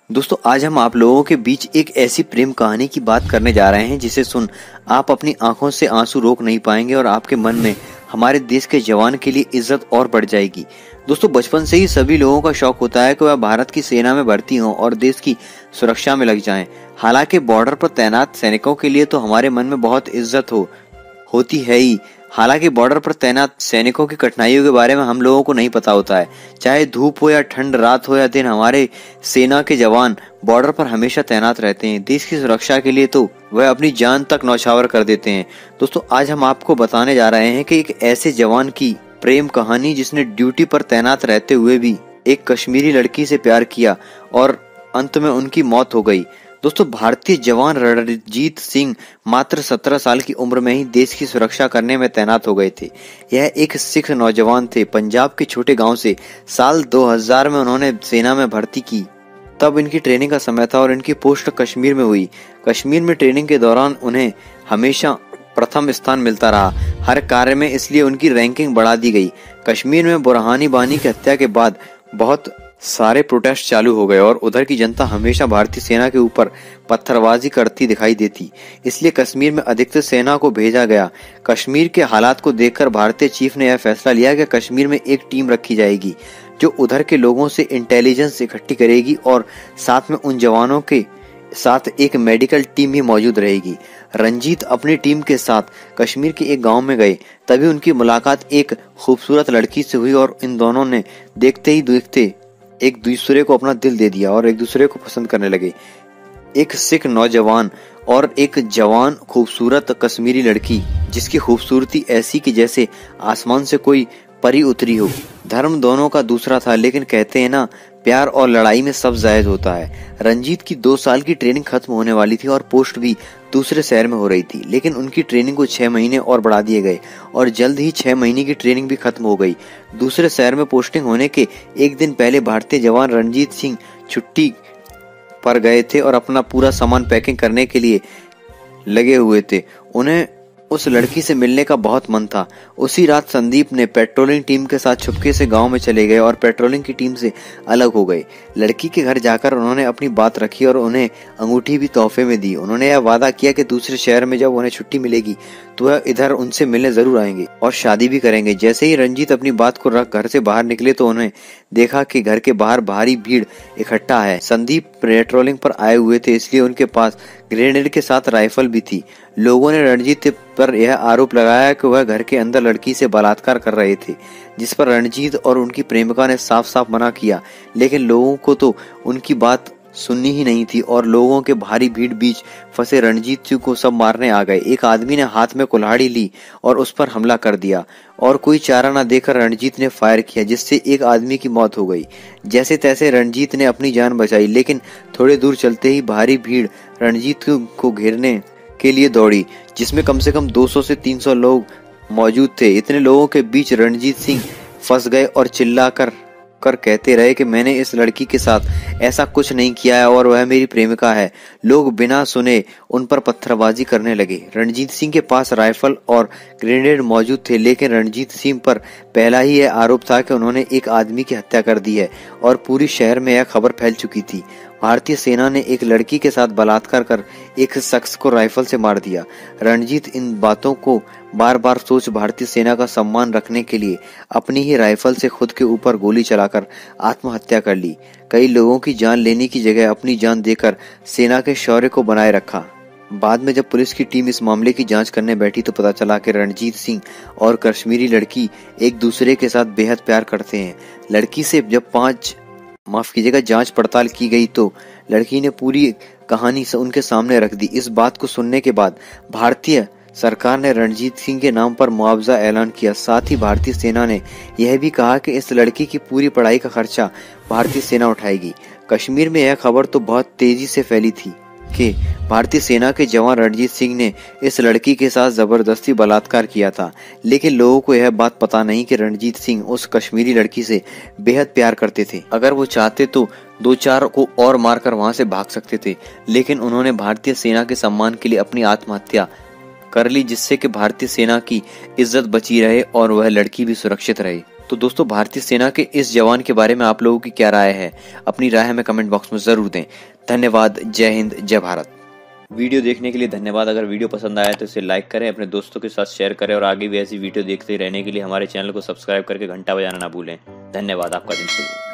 दोस्तों आज हम आप लोगों के बीच एक ऐसी प्रेम कहानी की बात करने जा रहे हैं जिसे सुन आप अपनी आंखों से आंसू रोक नहीं पाएंगे और आपके मन में हमारे देश के जवान के लिए इज्जत और बढ़ जाएगी। दोस्तों बचपन से ही सभी लोगों का शौक होता है कि वह भारत की सेना में भर्ती हों और देश की सुरक्षा में लग जाएं। हालांकि बॉर्डर पर तैनात सैनिकों के लिए तो हमारे मन में बहुत इज्जत होती है ही। हालांकि बॉर्डर पर तैनात सैनिकों की कठिनाइयों के बारे में हम लोगों को नहीं पता होता है। चाहे धूप हो या ठंड, रात हो या दिन, हमारे सेना के जवान बॉर्डर पर हमेशा तैनात रहते हैं। देश की सुरक्षा के लिए तो वह अपनी जान तक न्यौछावर कर देते हैं। दोस्तों आज हम आपको बताने जा रहे हैं कि एक ऐसे जवान की प्रेम कहानी जिसने ड्यूटी पर तैनात रहते हुए भी एक कश्मीरी लड़की से प्यार किया और अंत में उनकी मौत हो गई। दोस्तों भारतीय जवान रणजीत सिंह मात्र 17 साल की उम्र में ही देश की सुरक्षा करने में तैनात हो गए थे। यह एक सिख नौजवान थे। पंजाब के छोटे गांव से साल 2000 में उन्होंने सेना में भर्ती की। तब इनकी ट्रेनिंग का समय था और इनकी पोस्ट कश्मीर में हुई। कश्मीर में ट्रेनिंग के दौरान उन्हें हमेशा प्रथम स्थान मिलता रहा हर कार्य में, इसलिए उनकी रैंकिंग बढ़ा दी गई। कश्मीर में बुरहानी वानी की हत्या के बाद बहुत सारे प्रोटेस्ट चालू हो गए और उधर की जनता हमेशा भारतीय सेना के ऊपर पत्थरबाजी करती दिखाई देती, इसलिए कश्मीर में अधिकतर सेना को भेजा गया। कश्मीर के हालात को देखकर भारतीय चीफ ने यह फैसला लिया कि कश्मीर में एक टीम रखी जाएगी जो उधर के लोगों से इंटेलिजेंस इकट्ठी करेगी और साथ में उन जवानों के साथ एक मेडिकल टीम भी मौजूद रहेगी। रंजीत अपनी टीम के साथ कश्मीर के एक गांव में गए। तभी उनकी मुलाकात एक खूबसूरत लड़की से हुई और इन दोनों ने देखते ही देखते एक दूसरे को अपना दिल दे दिया और एक दूसरे को पसंद करने लगे। एक सिख नौजवान और एक जवान खूबसूरत कश्मीरी लड़की जिसकी खूबसूरती ऐसी कि जैसे आसमान से कोई परी उतरी हो। धर्म दोनों का दूसरा था, लेकिन कहते हैं ना, प्यार और लड़ाई में सब जायज होता है। रंजीत की 2 साल की ट्रेनिंग खत्म होने वाली थी और पोस्ट भी दूसरे शहर में हो रही थी, लेकिन उनकी ट्रेनिंग को 6 महीने और बढ़ा दिए गए और जल्द ही 6 महीने की ट्रेनिंग भी खत्म हो गई। दूसरे शहर में पोस्टिंग होने के एक दिन पहले भारतीय जवान रणजीत सिंह छुट्टी पर गए थे और अपना पूरा सामान पैकिंग करने के लिए लगे हुए थे। उन्हें उस लड़की से मिलने का बहुत मन था। उसी रात संदीप ने पेट्रोलिंग टीम के साथ छुपके से गांव में चले गए और पेट्रोलिंग की टीम से अलग हो गए। लड़की के घर जाकर उन्होंने अपनी बात रखी और उन्हें अंगूठी भी तोहफे में दी। उन्होंने यह वादा किया कि दूसरे शहर में जब उन्हें छुट्टी मिलेगी तो वह इधर उनसे मिलने जरूर आएंगे और शादी भी करेंगे। जैसे ही रंजीत अपनी बात को रख घर से बाहर निकले तो उन्हें देखा कि घर के बाहर भारी भीड़ इकट्ठा है। संदीप पेट्रोलिंग पर आए हुए थे, इसलिए उनके पास ग्रेनेड के साथ राइफल भी थी। लोगों ने रणजीत पर यह आरोप लगाया कि वह घर के अंदर लड़की से बलात्कार कर रहे थे, जिस पर रणजीत और उनकी प्रेमिका ने साफ साफ मना किया। लेकिन लोगों को तो उनकी बात सुननी ही नहीं थी और लोगों के भारी भीड़ बीच फंसे रणजीत सिंह को सब मारने आ गए। एक आदमी ने हाथ में कुल्हाड़ी ली और उस पर हमला कर दिया और कोई चारा न देकर रणजीत ने फायर किया, जिससे एक आदमी की मौत हो गई। जैसे तैसे रणजीत ने अपनी जान बचाई, लेकिन थोड़े दूर चलते ही भारी भीड़ रणजीत को घेरने के लिए दौड़ी, जिसमें कम से कम 200 से 300 लोग मौजूद थे। इतने लोगों के बीच रणजीत सिंह फंस गए और चिल्लाकर कहते रहे कि मैंने इस लड़की के साथ ऐसा कुछ नहीं किया है और वह मेरी प्रेमिका है। लोग बिना सुने उन पर पत्थरबाजी करने लगे। रणजीत सिंह के पास राइफल और ग्रेनेड मौजूद थे, लेकिन रणजीत सिंह पर पहला ही यह आरोप था कि उन्होंने एक आदमी की हत्या कर दी है और पूरी शहर में यह खबर फैल चुकी थी। भारतीय सेना ने एक लड़की के साथ बलात्कार कर एक शख्स को राइफल से मार दिया। रणजीत इन बातों को बार बार सोच भारतीय सेना का सम्मान रखने के लिए अपनी ही राइफल से खुद के ऊपर गोली चलाकर आत्महत्या कर ली। कई लोगों की जान लेने की जगह अपनी जान देकर सेना के शौर्य को बनाए रखा। बाद में जब पुलिस की टीम इस मामले की जांच करने बैठी तो पता चला कि रणजीत सिंह और कश्मीरी लड़की एक दूसरे के साथ बेहद प्यार करते हैं। लड़की से जब जांच पड़ताल की गई तो लड़की ने पूरी कहानी उनके सामने रख दी। इस बात को सुनने के बाद भारतीय सरकार ने रणजीत सिंह के नाम पर मुआवजा ऐलान किया। साथ ही भारतीय सेना ने यह भी कहा कि इस लड़की की पूरी पढ़ाई का खर्चा भारतीय सेना उठाएगी। कश्मीर में यह खबर तो बहुत तेजी से फैली थी कि भारतीय सेना के जवान रणजीत सिंह ने इस लड़की के साथ जबरदस्ती बलात्कार किया था, लेकिन लोगों को यह बात पता नहीं कि रणजीत सिंह उस कश्मीरी लड़की से बेहद प्यार करते थे। अगर वो चाहते तो 2-4 को और मारकर वहां से भाग सकते थे, लेकिन उन्होंने भारतीय सेना के सम्मान के लिए अपनी आत्महत्या कर ली, जिससे कि भारतीय सेना की इज्जत बची रहे और वह लड़की भी सुरक्षित रहे। तो दोस्तों, भारतीय सेना के इस जवान के बारे में आप लोगों की क्या राय है? अपनी राय हमें कमेंट बॉक्स में जरूर दें। धन्यवाद। जय हिंद, जय भारत। वीडियो देखने के लिए धन्यवाद। अगर वीडियो पसंद आया तो इसे लाइक करें, अपने दोस्तों के साथ शेयर करें और आगे भी ऐसी वीडियो देखते रहने के लिए हमारे चैनल को सब्सक्राइब करके घंटा बजाना ना भूलें। धन्यवाद। आपका दिन शुभ हो।